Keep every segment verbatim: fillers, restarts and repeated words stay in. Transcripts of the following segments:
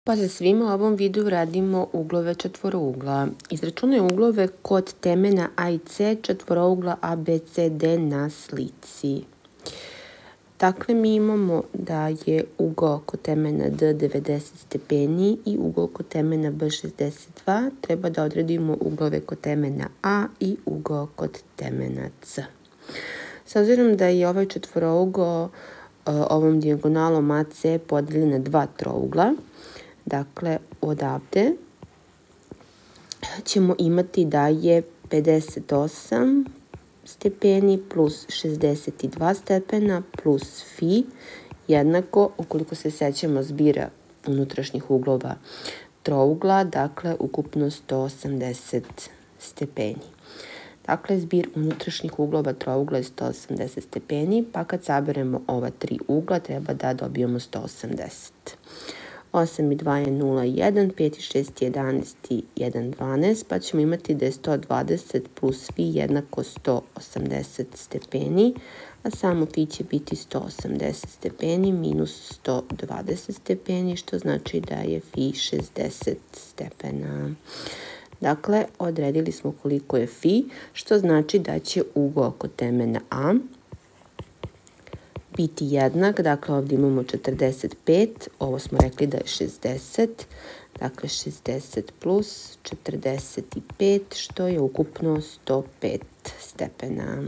Pa za svima u ovom videu radimo uglove četvorougla. Izračunaj uglove kod temena A i C četvorougla A B C D na slici. Dakle, mi imamo da je ugao kod temena D devedeset stepeni i ugao kod temena B šezdeset dva. Treba da odredimo uglove kod temena A i ugao kod temena C. S obzirom da je ovaj četvorougao ovom dijagonalom A C podeljen na dva trougla, dakle, odavde ćemo imati da je pedeset osam stepeni plus šezdeset dva stepena plus fi jednako, ukoliko se sećamo zbira unutrašnjih uglova trougla, dakle, ukupno sto osamdeset stepeni. Dakle, zbir unutrašnjih uglova trougla je sto osamdeset stepeni, pa kad saberemo ova tri ugla treba da dobijemo sto osamdeset. osam i dva je nula i jedan, pet i šest je jedanaest i jedan dvanaest, pa ćemo imati da je sto dvadeset plus fi jednako sto osamdeset stepeni, a samo fi će biti sto osamdeset stepeni minus sto dvadeset stepeni, što znači da je fi šezdeset stepena. Dakle, odredili smo koliko je fi, što znači da će ugao kod temena A biti jednak, dakle ovdje imamo četrdeset pet, ovo smo rekli da je šezdeset, dakle šezdeset plus četrdeset pet, što je ukupno sto pet stepena.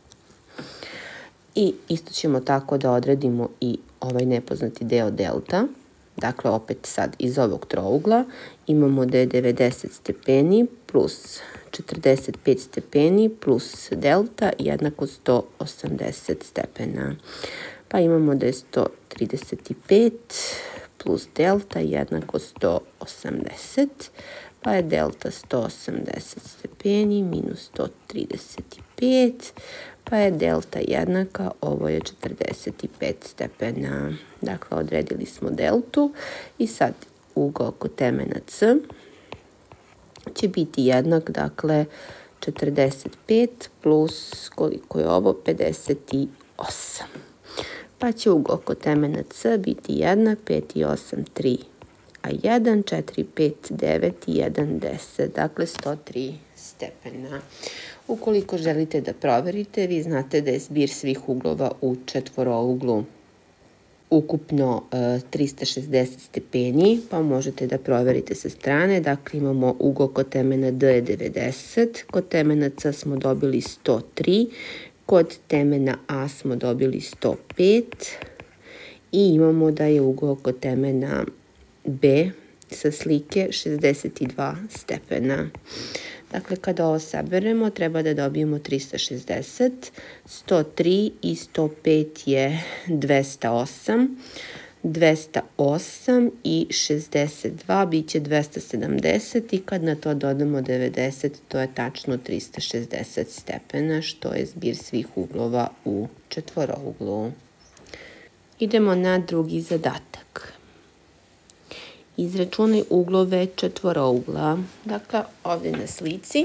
I isto ćemo tako da odredimo i ovaj nepoznati deo delta. Dakle, opet sad iz ovog trougla imamo da je devedeset stepeni plus četrdeset pet stepeni plus delta jednako sto osamdeset stepena. Pa imamo da je sto trideset pet plus delta jednako sto osamdeset, pa je delta sto osamdeset stepeni minus sto trideset pet, pa je delta jednaka, ovo je četrdeset pet stepena. Dakle, odredili smo deltu i sad ugao kod temena C će biti jednak, dakle, četrdeset pet plus, koliko je ovo, pedeset osam. Pa će ugao kod temena C biti jednak, pet i osam, tri, a jedan, četiri, pet, devet i jedan, deset, dakle sto tri stepena. Ukoliko želite da proverite, vi znate da je zbir svih uglova u četvorouglu ukupno e, trista šezdeset stepeni, pa možete da proverite sa strane. Dakle, imamo ugao kod temena D je devedeset, kod temena C smo dobili sto tri, kod temena A smo dobili sto pet i imamo da je ugao kod temena B sa slike šezdeset dva stepena. Dakle, kada ovo saberemo, treba da dobijemo trista šezdeset, sto tri i sto pet je dvesta osam, dvesta osam i šezdeset dva bit će dvesta sedamdeset i kad na to dodamo devedeset, to je tačno trista šezdeset stepena, što je zbir svih uglova u četvorouglu. Idemo na drugi zadatak. Izračunaj uglove četvorougla. Dakle, ovdje na slici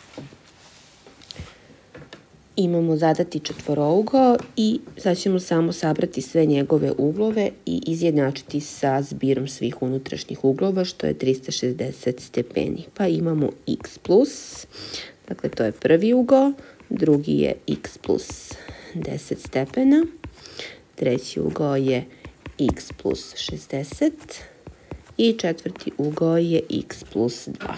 imamo zadati četvorougao i sad ćemo samo sabrati sve njegove uglove i izjednačiti sa zbirom svih unutrašnjih uglova, što je trista šezdeset stepeni. Pa imamo x plus, dakle to je prvi ugao, drugi je x plus deset stepena, treći ugao je x plus šezdeset, i četvrti ugao je x plus dva.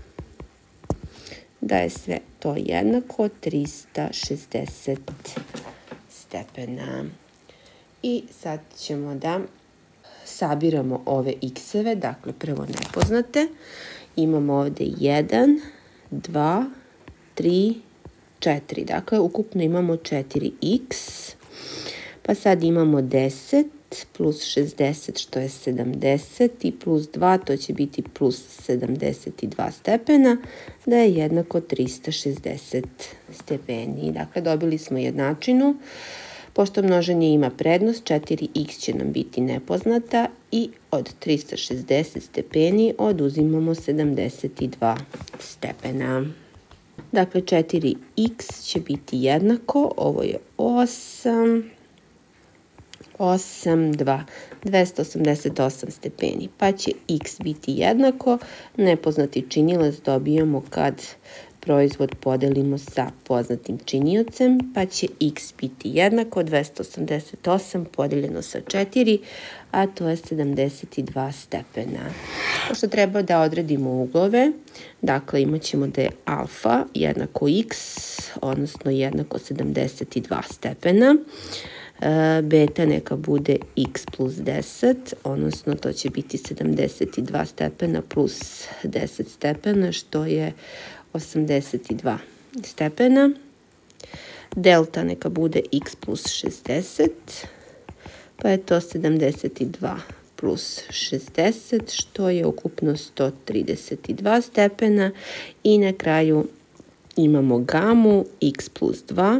Da je sve to jednako trista šezdeset stepena. I sad ćemo da sabiramo ove x-eve, dakle prvo nepoznate. Imamo ovdje jedan, dva, tri, četiri. Dakle, ukupno imamo četiri x. Pa sad imamo deset plus šezdeset, što je sedamdeset, i plus dva, to će biti plus sedamdeset dva stepena, da je jednako trista šezdeset stepeni. Dakle, dobili smo jednačinu. Pošto množenje ima prednost, četiri x će nam biti nepoznata i od trista šezdeset stepeni oduzimamo sedamdeset dva stepena. Dakle, četiri x će biti jednako, ovo je osam, osam, dva, dvesta osamdeset osam stepeni, pa će x biti jednako, nepoznati činilac dobijamo kad proizvod podelimo sa poznatim činiocem, pa će x biti jednako dvesta osamdeset osam podeljeno sa četiri, a to je sedamdeset dva stepena. Pošto treba da odredimo uglove, dakle imat ćemo da je alfa jednako x, odnosno jednako sedamdeset dva stepena, beta neka bude x plus deset, odnosno to će biti sedamdeset dva stepena plus deset stepena, što je osamdeset dva stepena. Delta neka bude x plus šezdeset, pa je to sedamdeset dva plus šezdeset, što je ukupno sto trideset dva stepena. I na kraju imamo gamu x plus dva,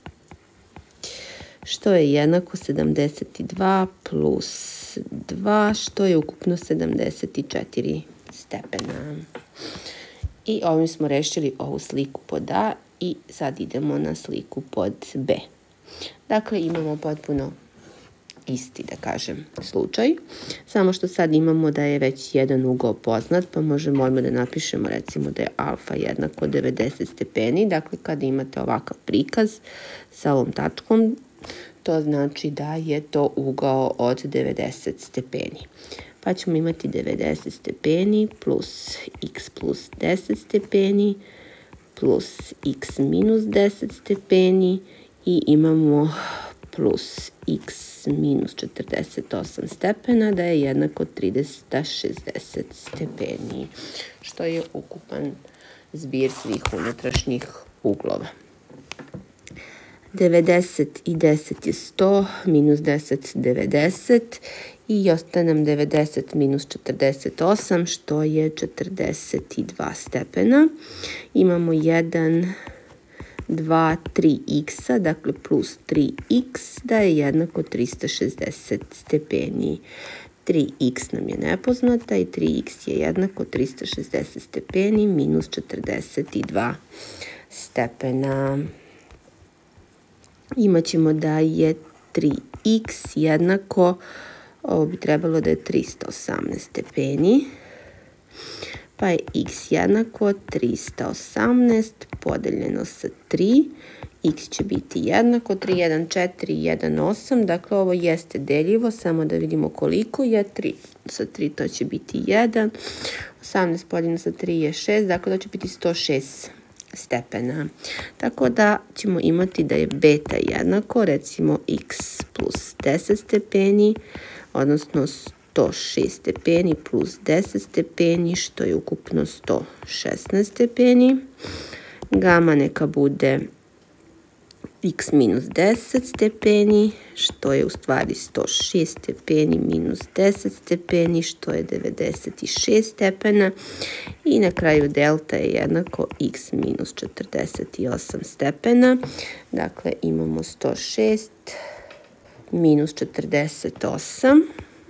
što je jednako sedamdeset dva plus dva, što je ukupno sedamdeset četiri stepena. I ovim smo rešili ovu sliku pod A i sad idemo na sliku pod B. Dakle, imamo potpuno isti, da kažem, slučaj, samo što sad imamo da je već jedan ugao poznat, pa možemo odmah da napišemo recimo da je alfa jednako devedeset stepeni. Dakle, kada imate ovakav prikaz sa ovom tačkom, to znači da je to ugao od devedeset stepeni. Pa ćemo imati devedeset stepeni plus x plus deset stepeni plus x minus deset stepeni i imamo plus x minus četrdeset osam stepena, da je jednako trista šezdeset stepeni, što je ukupan zbir svih unutrašnjih uglova. devedeset i deset je sto, minus deset devedeset i ostane nam devedeset minus četrdeset osam, što je četrdeset dva stepena. Imamo jedan, dva, tri x, dakle plus tri x, da je jednako trista šezdeset stepeni. tri x nam je nepoznata i tri x je jednako trista šezdeset stepeni minus četrdeset dva stepena. Imaćemo da je tri x jednako, ovo bi trebalo da je trista osamnaest stepeni, pa je x jednako trista osamnaest podeljeno sa tri, x će biti jednako tri, jedan, četiri, jedan, osam, dakle ovo jeste deljivo, samo da vidimo koliko je tri. Sa tri to će biti jedan, osamnaest podeljeno sa tri je šest, dakle to će biti sto šest stepena. Tako da ćemo imati da je beta jednako, recimo x plus deset stepeni, odnosno sto šest stepeni plus deset stepeni, što je ukupno sto šesnaest stepeni. Gama neka bude x minus deset stepeni, što je u stvari sto šest stepeni minus deset stepeni, što je devedeset šest stepena. I na kraju delta je jednako x minus četrdeset osam stepena. Dakle, imamo sto šest minus četrdeset osam.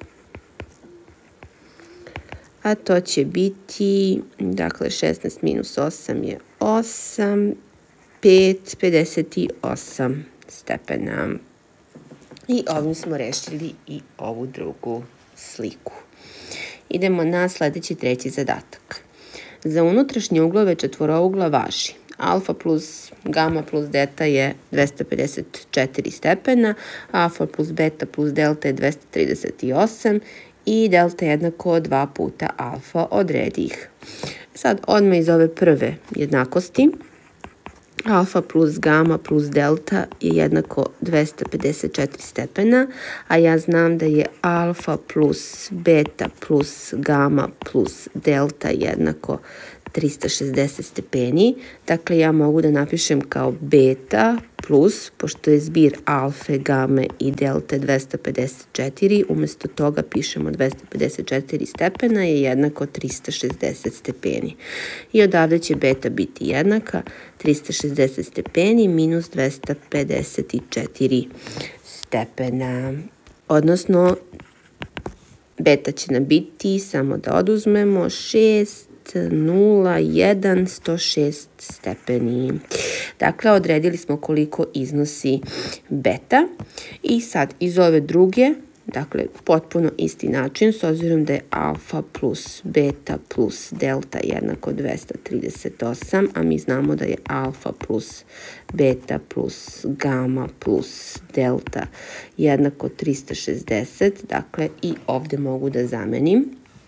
A to će biti, dakle, šesnaest minus osam je osam, pet, pedeset osam stepena. I ovim smo rešili i ovu drugu sliku. Idemo na sledeći treći zadatak. Za unutrašnje uglove četvorougla važi alfa plus gama plus deta je dvesta pedeset četiri stepena, alfa plus beta plus delta je dvesta trideset osam i delta jednako dva puta alfa, odredi ih. Sad odmah iz ove prve jednakosti, alfa plus gama plus delta je jednako dvesta pedeset četiri stepena, a ja znam da je alfa plus beta plus gama plus delta jednako trista šezdeset stepeni. Dakle, ja mogu da napišem kao beta plus, pošto je zbir alfe, game i delte dvesta pedeset četiri, umesto toga pišemo dvesta pedeset četiri stepena je jednako trista šezdeset stepeni. I odavde će beta biti jednaka trista šezdeset stepeni minus dvesta pedeset četiri stepena. Odnosno, beta će nam biti, samo da oduzmemo, šest nula, jedan, sto šest stepeni. Dakle, odredili smo koliko iznosi beta i sad iz ove druge, dakle, potpuno isti način, s obzirom da je alfa plus beta plus delta jednako dvesta trideset osam, a mi znamo da je alfa plus beta plus gama plus delta jednako trista šezdeset, dakle, i ovde mogu da zamenim.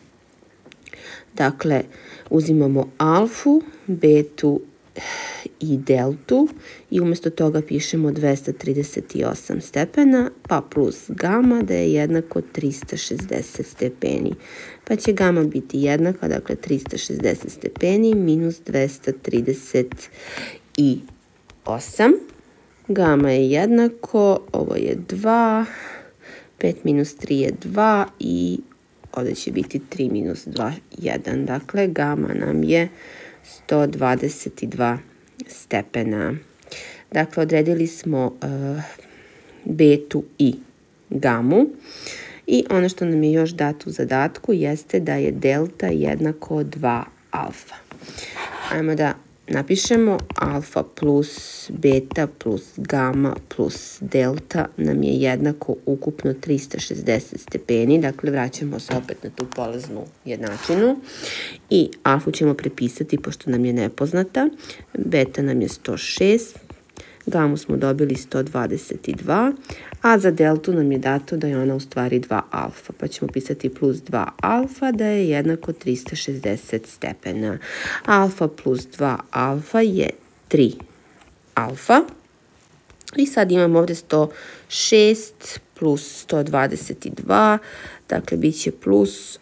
Dakle, uzimamo alfu, betu i deltu i umjesto toga pišemo dvesta trideset osam stepena, pa plus gama da je jednako trista šezdeset stepeni. Pa će gama biti jednaka, dakle trista šezdeset stepeni minus dvesta trideset osam. Gama je jednako, ovo je dva, pet minus tri je dva i ovdje će biti tri minus dva, jedan. Dakle, gama nam je sto dvadeset dva stepena. Dakle, odredili smo uh, betu i gamu. I ono što nam je još dato u zadatku jeste da je delta jednako dva alfa. Ajmo da napišemo alfa plus beta plus gama plus delta nam je jednako ukupno trista šezdeset stepeni. Dakle, vraćamo se opet na tu polaznu jednačinu. I alfu ćemo prepisati pošto nam je nepoznata. Beta nam je sto šest. Gamu smo dobili sto dvadeset dva. A za deltu nam je dato da je ona u stvari dva alfa. Pa ćemo pisati plus dva alfa da je jednako trista šezdeset stepena. Alfa plus dva alfa je tri alfa. I sad imamo ovdje sto šest plus sto dvadeset dva. Dakle, bit će plus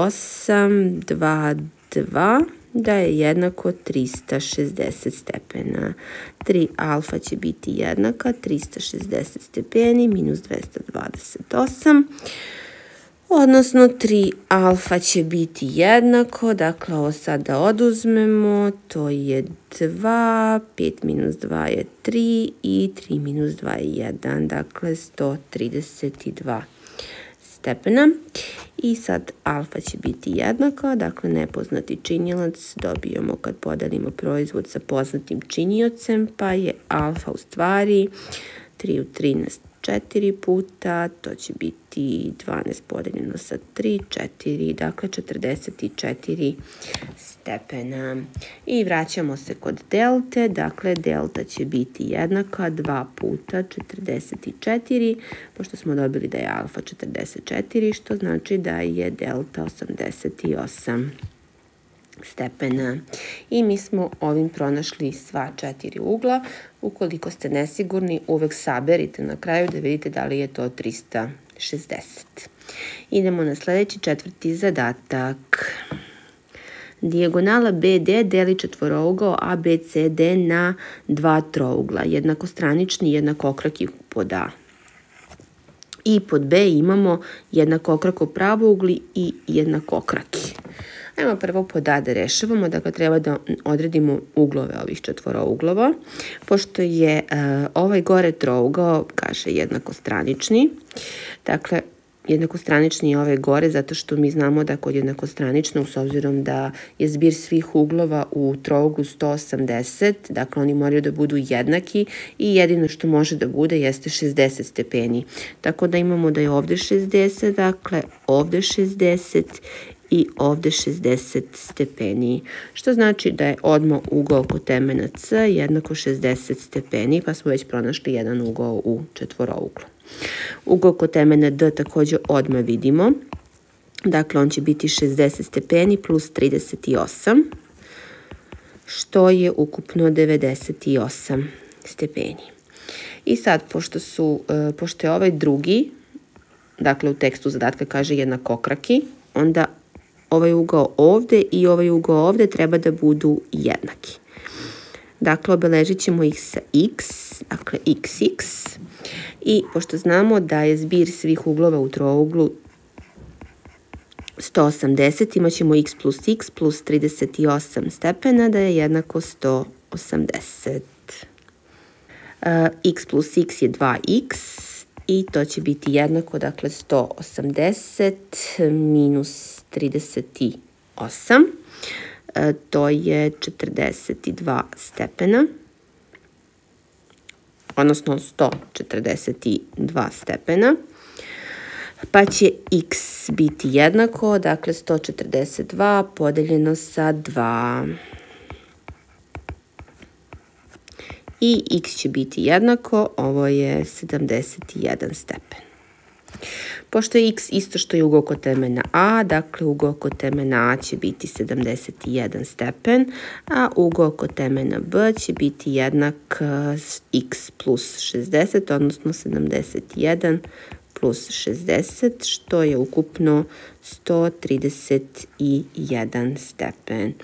osam, dva, dva. Da je jednako trista šezdeset stepena. tri alfa će biti jednaka trista šezdeset stepeni minus dvesta dvadeset osam. Odnosno tri alfa će biti jednako, dakle ovo sad da oduzmemo, to je dva, pet minus dva je tri i tri minus dva je jedan, dakle sto trideset dva stepena. I sad alfa će biti jednaka, dakle nepoznati činilac dobijemo kad podelimo proizvod sa poznatim činiocem, pa je alfa u stvari tri u trinaest četiri puta, to će biti dvanaest podeljeno sa tri, četiri, dakle četrdeset četiri stepena. I vraćamo se kod delte, dakle delta će biti jednaka dva puta četrdeset četiri, pošto smo dobili da je alfa četrdeset četiri, što znači da je delta osamdeset osam stepena. I mi smo ovim pronašli sva četiri ugla. Ukoliko ste nesigurni, uvek saberite na kraju da vidite da li je to trista šezdeset. Idemo na sljedeći četvrti zadatak. Dijagonala B D deli četvorougao A B C D na dva trougla, jednakostranični i jednakokraki pod A. I pod B imamo jednakokrako pravougli i jednakokraki. Ajmo prvo pod A da rešavamo, dakle treba da odredimo uglove ovih četvorouglova. Pošto je uh, ovaj gore trougao, kaže jednakostranični, dakle jednakostranični je ovaj gore zato što mi znamo da kod jednakostraničnog, s obzirom da je zbir svih uglova u trouglu sto osamdeset, dakle oni moraju da budu jednaki i jedino što može da bude jeste šezdeset stepeni. Tako da imamo da je ovde šezdeset, dakle ovde šezdeset i ovde šezdeset stepeni, što znači da je odmah ugao kod temena C jednako šezdeset stepeni, pa smo već pronašli jedan ugao u četvorouglu. Ugao kod temena D također odmah vidimo, dakle on će biti šezdeset stepeni plus trideset osam, što je ukupno devedeset osam stepeni. I sad, pošto, su, pošto je ovaj drugi, dakle u tekstu zadatka kaže jednakokraki, onda ovaj ugao ovde i ovaj ugao ovde treba da budu jednaki. Dakle, obeležit ćemo ih sa x, dakle iks iks. I pošto znamo da je zbir svih uglova u trouglu sto osamdeset, imat ćemo x plus x plus trideset osam stepena da je jednako sto osamdeset. Uh, x plus x je dva iks. I to će biti jednako, dakle, sto osamdeset minus trideset osam. to je četrdeset dva stepena, odnosno sto četrdeset dva stepena, pa će x biti jednako, dakle sto četrdeset dva podeljeno sa dva. I x će biti jednako, ovo je sedamdeset jedan stepen. Pošto je x isto što je ugao kotemena a, dakle ugao kotemena a će biti sedamdeset jedan stepen, a ugao kotemena b će biti jednak x plus šezdeset, odnosno sedamdeset jedan plus šezdeset, što je ukupno sto trideset jedan stepen.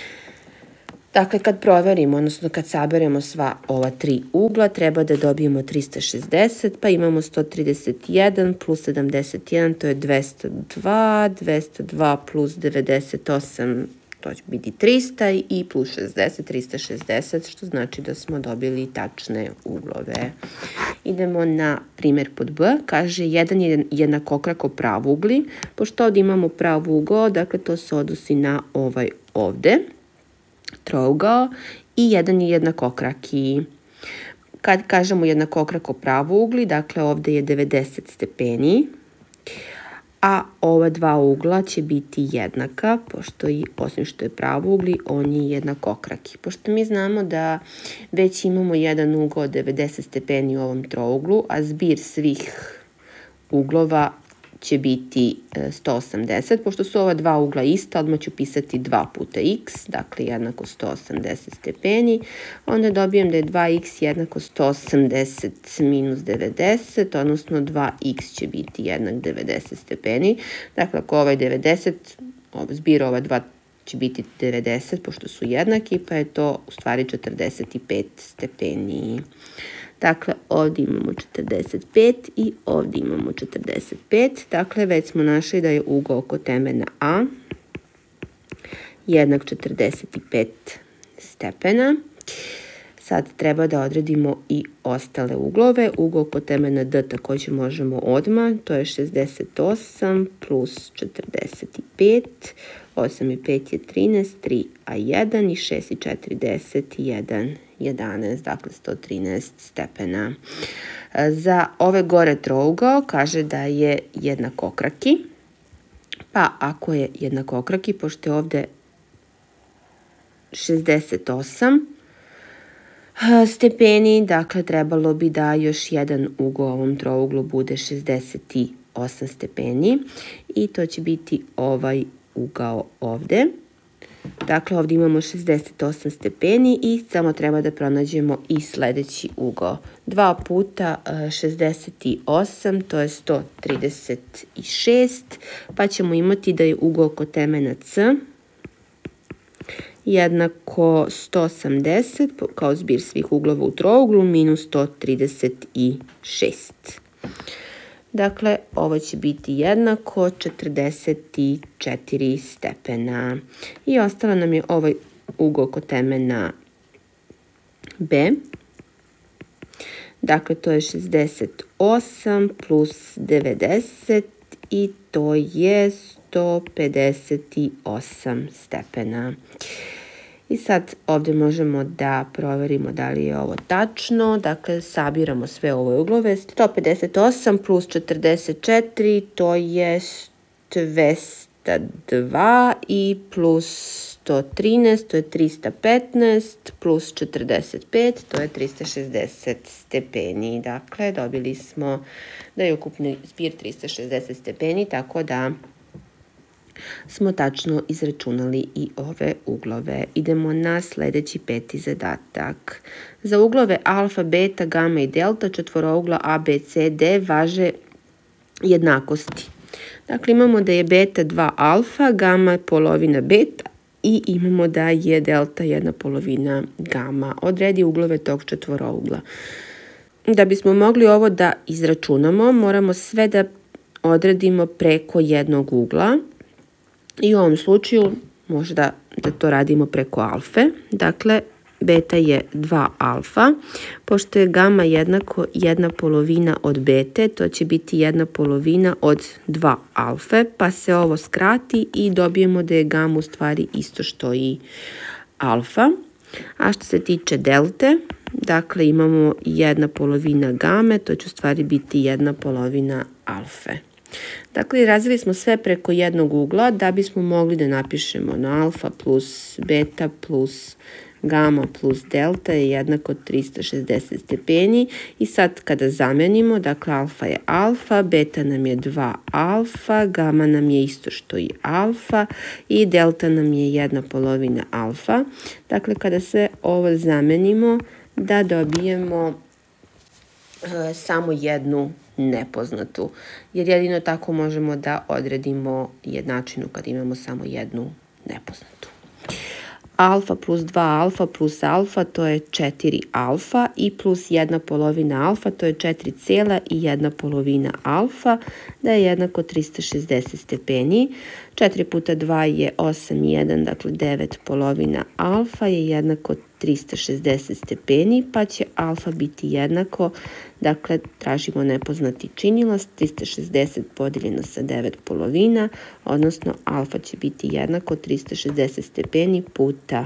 Dakle, kad proverimo, odnosno kad saberemo sva ova tri ugla, treba da dobijemo trista šezdeset, pa imamo sto trideset jedan plus sedamdeset jedan, to je dvesta dva, dvesta dva plus devedeset osam, to će biti trista i plus šezdeset, trista šezdeset, što znači da smo dobili tačne uglove. Idemo na primjer pod b, kaže jedan je jednakokrako pravugli, pošto ovdje imamo pravugao, dakle to se odnosi na ovaj ovde, trougao, i jedan je jednakokraki. Kad kažemo jednakokrako pravougli, dakle ovdje je devedeset stepeni, a ova dva ugla će biti jednaka, pošto i osim što je pravougli, on je jednakokraki. Pošto mi znamo da već imamo jedan ugao od devedeset stepeni u ovom trouglu, a zbir svih uglova će biti sto osamdeset, pošto su ova dva ugla ista, odmah ću pisati dva puta x, dakle jednako sto osamdeset stepeni, onda dobijem da je dva x jednako sto osamdeset minus devedeset, odnosno dva x će biti jednak devedeset stepeni, dakle ako ovaj devedeset, zbir ova dva će biti devedeset, pošto su jednaki, pa je to u stvari četrdeset pet stepeni. Dakle, ovdje imamo četrdeset pet i ovdje imamo četrdeset pet. Dakle, već smo našli da je ugao kotemena a jednak četrdeset pet stepena. Sad treba da odredimo i ostale uglove. Ugao kotemena d također možemo odmah. To je šezdeset osam plus četrdeset pet. osam i pet je trinaest, tri a jedan i šest i četiri deset i jedan jedanaest, dakle sto trinaest stepena. Za ove gore trougao kaže da je jednakokraki, pa ako je jednakokraki, pošto je ovdje šezdeset osam stepeni, dakle trebalo bi da još jedan ugao ovom trouglu bude šezdeset osam stepeni i to će biti ovaj ugao ovdje. Dakle, ovdje imamo šezdeset osam stepeni i samo treba da pronađemo i sljedeći ugao. dva puta šezdeset osam, to je sto trideset šest, pa ćemo imati da je ugao kotemena c jednako sto osamdeset, kao zbir svih uglova u trouglu, minus sto trideset šest. Dakle, ovo će biti jednako četrdeset četiri stepena. I ostalo nam je ovaj ugao kotemena b. Dakle, to je šezdeset osam plus devedeset i to je sto pedeset osam stepena. I sad ovdje možemo da proverimo da li je ovo tačno. Dakle, sabiramo sve ove uglove. sto pedeset osam plus četrdeset četiri, to je dvesta dva i plus sto trinaest, to je trista petnaest, plus četrdeset pet, to je trista šezdeset stepeni. Dakle, dobili smo da je ukupni zbir trista šezdeset stepeni, tako da smo tačno izračunali i ove uglove. Idemo na sljedeći peti zadatak. Za uglove alfa, beta, gama i delta četvorougla a b c d važe jednakosti. Dakle, imamo da je beta dva alfa, gama polovina beta i imamo da je delta jedna polovina gama. Odredi uglove tog četvorougla. Da bismo mogli ovo da izračunamo, moramo sve da odredimo preko jednog ugla. I u ovom slučaju možda da to radimo preko alfe. Dakle, beta je dva alfa. Pošto je gama jednako jedna polovina od bete, to će biti jedna polovina od dva alfe, pa se ovo skrati i dobijemo da je gama u stvari isto što i alfa. A što se tiče delte, dakle imamo jedna polovina game, to će u stvari biti jedna polovina alfe. Dakle, razvili smo sve preko jednog ugla da bismo mogli da napišemo na alfa plus beta plus gama plus delta je jednako trista šezdeset stepeni i sad kada zamenimo, dakle alfa je alfa, beta nam je dva alfa, gama nam je isto što i alfa i delta nam je jedna polovina alfa. Dakle, kada sve ovo zamenimo, da dobijemo e, samo jednu nepoznatu, jer jedino tako možemo da odredimo jednačinu kad imamo samo jednu nepoznatu. Alfa plus dva alfa plus alfa, to je četiri alfa i plus jedna polovina alfa, to je četiri cela i jedna polovina alfa, da je jednako trista šezdeset stepeni. četiri puta dva je osam i jedan, dakle devet polovina alfa je jednako trista šezdeset stepeni, pa će alfa biti jednako, dakle tražimo nepoznati činilac, trista šezdeset podeljeno sa devet polovina, odnosno alfa će biti jednako trista šezdeset stepeni puta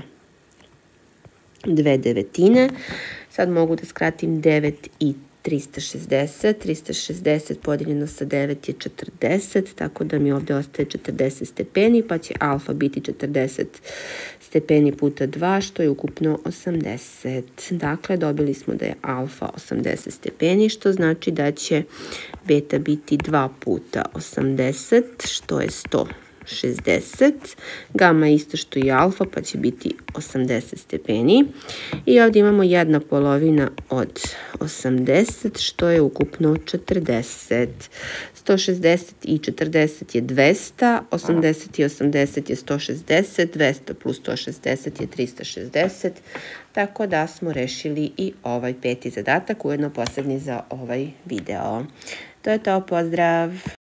dve devetine. Sad mogu da skratim devet i trista šezdeset. trista šezdeset podeljeno sa devet je četrdeset, tako da mi ovdje ostaje četrdeset stepeni, pa će alfa biti četrdeset stepeni puta dva, što je ukupno osamdeset. Dakle, dobili smo da je alfa osamdeset stepeni, što znači da će beta biti dva puta osamdeset, što je sto šezdeset. Gama je isto što i alfa, pa će biti osamdeset stepeni. I ovdje imamo jedna polovina od osamdeset, što je ukupno četrdeset. sto šezdeset i četrdeset je dvesta, osamdeset i osamdeset je sto šezdeset, dvesta plus sto šezdeset je trista šezdeset, tako da smo rešili i ovaj peti zadatak, ujedno poslednji za ovaj video. To je to, pozdrav!